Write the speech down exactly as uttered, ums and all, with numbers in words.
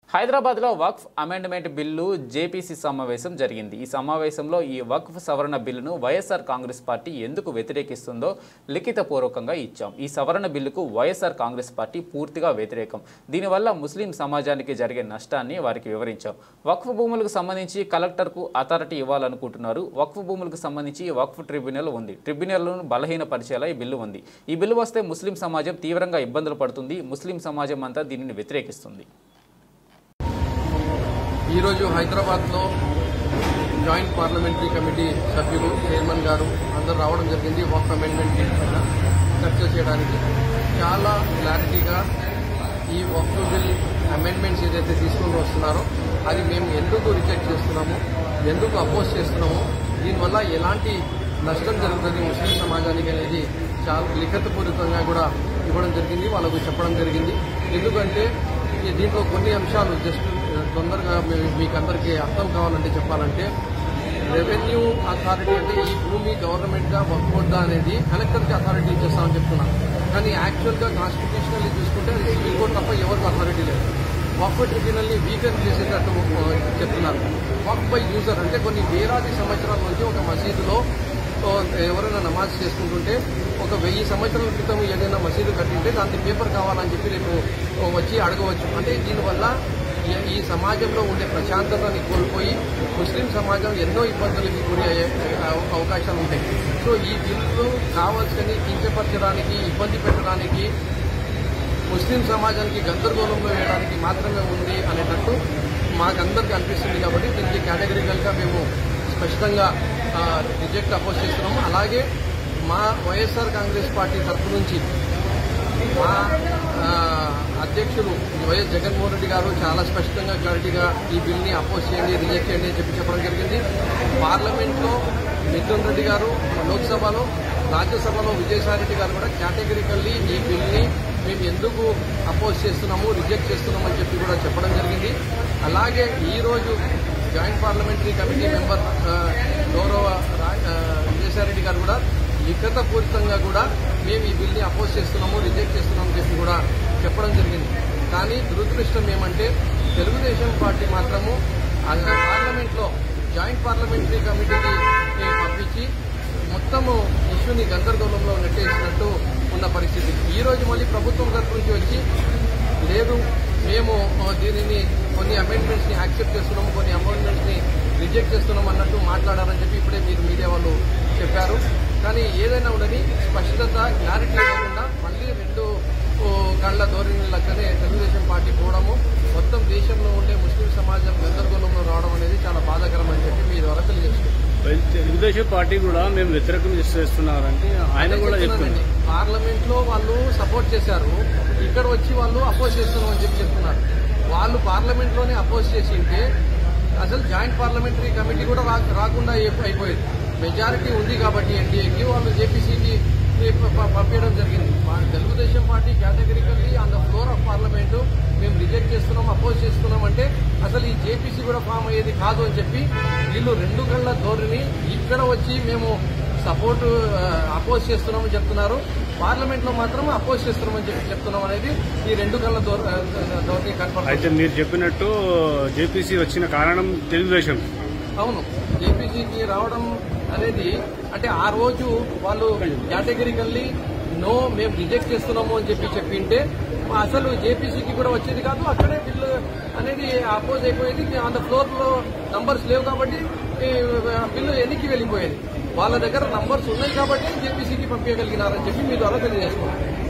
హైదరాబాద్ లో వక్ఫ్ amendment bill JPC సమావేశం జరిగింది. ఈ సమావేశంలో ఈ వక్ఫ్ సవరణ బిల్లును వైఎస్ఆర్ కాంగ్రెస్ పార్టీ ఎందుకు వ్యతిరేకిస్తుందో లిఖితపూర్వకంగా ఇచ్చాం. ఈ సవరణ బిల్లుకు వైఎస్ఆర్ కాంగ్రెస్ పార్టీ పూర్తిగా వ్యతిరేకం. దీనివల్ల ముస్లిం సమాజానికి జరిగే నష్టాన్ని వారికి వివరించాం. వక్ఫ్ భూములకు సంబంధించి కలెక్టర్కు అథారిటీ ఇవ్వాలనుకుంటున్నారు. వక్ఫ్ భూములకు సంబంధించి వక్ఫ్ ట్రిబ్యునల్ ఉంది. ట్రిబ్యునల్ను బలహీనపరిచేలా ఈ బిల్లు ఉంది. ఈ బిల్లు వస్తే ముస్లిం సమాజం తీవ్రంగా ఇబ్బందులు పడుతుంది. ముస్లిం సమాజం అంతా దీనిని వ్యతిరేకిస్తుంది. ఈరోజు హైదరాబాద్లో జాయింట్ పార్లమెంటరీ కమిటీ సభ్యులు చైర్మన్ గారు అందరూ రావడం జరిగింది. వక్ఫ్ అమెండ్మెంట్ బిల్ పైన చర్చ చేయడానికి చాలా క్లారిటీగా ఈ వక్ఫ్ బిల్ అమెండ్మెంట్స్ ఏదైతే తీసుకొని వస్తున్నారో అది మేము ఎందుకు రిజెక్ట్ చేస్తున్నాము, ఎందుకు అపోజ్ చేస్తున్నాము, దీనివల్ల ఎలాంటి నష్టం జరుగుతుంది ముస్లిం సమాజానికి అనేది చాలా లిఖితపూర్వకంగా కూడా ఇవ్వడం జరిగింది, వాళ్ళకు చెప్పడం జరిగింది. ఎందుకంటే దీంట్లో కొన్ని అంశాలు జస్ట్ తొందరగా మీకు అందరికీ అర్థం కావాలంటే చెప్పాలంటే రెవెన్యూ అథారిటీ అంటే ఈ భూమి గవర్నమెంట్గా వక్ఫ్దా అనేది కలెక్టర్కి అథారిటీ ఇచ్చేస్తామని చెప్తున్నాం. కానీ యాక్చువల్గా కాన్స్టిట్యూషనల్లీ చూసుకుంటే అది సివిల్ కోర్టు తప్ప ఎవరికి అథారిటీ లేదు. వక్ఫ్ ట్రిబ్యునల్ని వీకెన్ చేసేటట్టు చెప్తున్నారు. వక్ఫ్ బై యూజర్ అంటే కొన్ని వేలాది సంవత్సరాల నుంచి ఒక మసీదులో ఎవరైనా నమాజ్ చేసుకుంటుంటే ఒక వెయ్యి సంవత్సరాల క్రితం ఏదైనా మసీదు కట్టింటే దానికి పేపర్ కావాలని చెప్పి రేపు వచ్చి అడగవచ్చు. అంటే దీనివల్ల ఈ సమాజంలో ఉండే ప్రశాంతతని కోల్పోయి ముస్లిం సమాజం ఎన్నో ఇబ్బందులకి గురి అయ్యే అవకాశాలు ఉంటాయి. సో ఈ బిల్లు కావాల్సిన కించపరచడానికి, ఇబ్బంది పెట్టడానికి, ముస్లిం సమాజానికి గందరగోళంలో వేయడానికి మాత్రమే ఉంది అనేటట్టు మాకందరికీ అనిపిస్తుంది. కాబట్టి దీనికి కేటగిరికల్గా మేము స్పష్టంగా రిజెక్ట్ అపోజ్ చేస్తున్నాము. అలాగే మా వైఎస్ఆర్ కాంగ్రెస్ పార్టీ తరఫు నుంచి మా అధ్యక్షులు వైఎస్ జగన్మోహన్ రెడ్డి గారు చాలా స్పష్టంగా క్లారిటీగా ఈ బిల్ని అపోజ్ చేయండి, రిజెక్ట్ చేయండి అని చెప్పి చెప్పడం జరిగింది. పార్లమెంట్లో మిథున్ రెడ్డి గారు, లోక్సభలో, రాజ్యసభలో విజయసాయి రెడ్డి గారు కూడా కేటగిరికల్లీ ఈ బిల్ని మేము ఎందుకు అపోజ్ చేస్తున్నాము, రిజెక్ట్ చేస్తున్నాము అని చెప్పి కూడా చెప్పడం జరిగింది. అలాగే ఈరోజు జాయింట్ పార్లమెంటరీ కమిటీ మెంబర్ గౌరవ విజయసాయి రెడ్డి గారు కూడా లిఖితపూర్వకంగా కూడా మేము ఈ బిల్ని అపోజ్ చేస్తున్నాము, రిజెక్ట్ చేస్తున్నామని చెప్పి కూడా చెప్పడం జరిగింది. కానీ దురదృష్టం ఏమంటే తెలుగుదేశం పార్టీ మాత్రము పార్లమెంట్లో జాయింట్ పార్లమెంటరీ కమిటీకి పంపించి మొత్తము ఇష్యూని గందరగోళంలో నెట్టేసినట్టు ఉన్న పరిస్థితి. ఈ రోజు మళ్ళీ ప్రభుత్వం తరఫు నుంచి వచ్చి లేదు మేము దీనిని కొన్ని అమెండ్మెంట్స్ ని యాక్సెప్ట్ చేస్తున్నాము, కొన్ని అమెండ్మెంట్స్ ని రిజెక్ట్ చేస్తున్నాం అన్నట్టు మాట్లాడారని చెప్పి ఇప్పుడే మీరు మీడియా వాళ్ళు చెప్పారు. కానీ ఏదైనా ఉండని స్పష్టత, క్లారిటీ లేకుండా మళ్ళీ రెండు కళ్ల ధోరణిలక్కనే తెలుగుదేశం పార్టీ పోవడము, మొత్తం దేశంలో ఉండే ముస్లిం సమాజం గందరగోళంలో రావడం అనేది చాలా బాధాకరం అని చెప్పి మీ ద్వారా తెలియజేస్తున్నారు. తెలుగుదేశం పార్టీ కూడా మేము వ్యతిరేకం చేస్తున్నారంటే ఆయన కూడా చెప్తున్నారండి. పార్లమెంట్ లో వాళ్ళు సపోర్ట్ చేశారు, ఇక్కడ వచ్చి వాళ్ళు అపోజ్ చేస్తున్నామని చెప్పి చెప్తున్నారు. వాళ్ళు పార్లమెంట్ లోనే అపోజ్ చేసి ఉంటే అసలు జాయింట్ పార్లమెంటరీ కమిటీ కూడా రాకుండా అయిపోయేది. మెజారిటీ ఉంది కాబట్టి ఎన్డీఏకి వాళ్ళు జేపీసీకి పంపించడం జరిగింది. Telugu Desam party categorically on the floor of parliament మేము రిజెక్ట్ చేస్తున్నాం, అపోజ్ చేస్తున్నాం అంటే అసలు ఈ జేపీసీ కూడా ఫామ్ అయ్యేది కాదు అని చెప్పి వీళ్ళు రెండు కళ్ల ధోరణి ఇక్కడ వచ్చి మేము సపోర్ట్ అపోజ్ చేస్తున్నామని చెప్తున్నారు, పార్లమెంట్ లో మాత్రం అపోజ్ చేస్తున్నామని చెప్పి చెప్తున్నాం అనేది ఈ రెండు కళ్ల ధోరణి కనపడుతుంది. అయితే మీరు చెప్పినట్టు జేపీసీ వచ్చిన కారణం తెలుగుదేశం. అవును, జేపీసీకి రావడం అనేది అంటే ఆ రోజు వాళ్ళు కేటగిరికల్లీ నో మేము రిజెక్ట్ చేస్తున్నాము అని చెప్పి చెప్పింటే అసలు జేపీసీకి కూడా వచ్చేది కాదు, అక్కడే బిల్లు అనేది అపోజ్ అయిపోయేది. ఆన్ ద ఫ్లోర్ లో నంబర్స్ లేవు కాబట్టి బిల్లు ఎన్నికి వెళ్ళిపోయేది. వాళ్ళ దగ్గర నంబర్స్ ఉన్నాయి కాబట్టి జేపీసీకి పంపించగలిగినారని చెప్పి మీ ద్వారా తెలియజేసుకోవాలి.